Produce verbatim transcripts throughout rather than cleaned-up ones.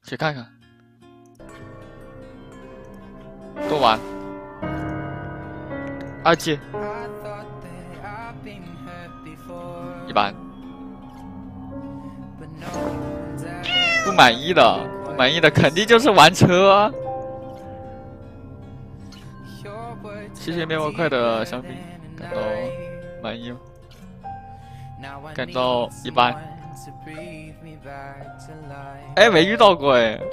去看看。多玩。二级。一般。不满意的，不满意的肯定就是玩车。谢谢面包块的香槟，感到满意吗？感到一般。哎，没遇到过哎，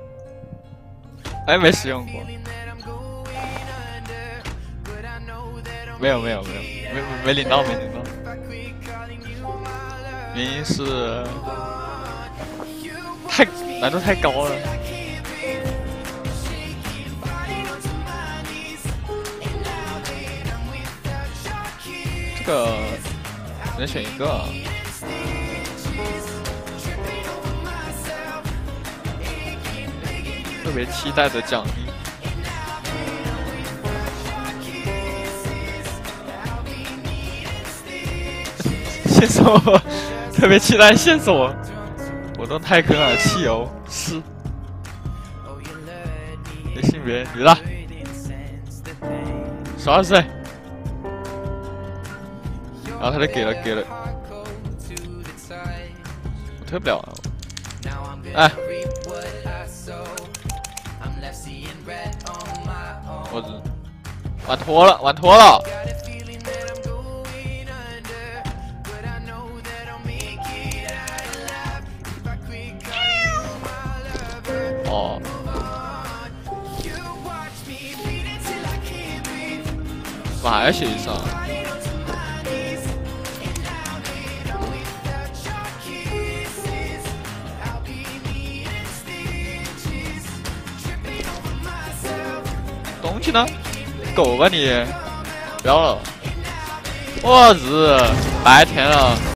哎，没使用过。没有没有没有没没领到没领到。原因是太难度太高了。这个只能选一个。特别期待的奖励。线索，特别期待线索。活动太坑了，汽油是。你性别女的，十二岁。然后他就给了给了，我退不了了。哎，我玩脱了，玩脱了。哦，我还要学一上。东西呢？狗吧你！不要了！我日，白天了。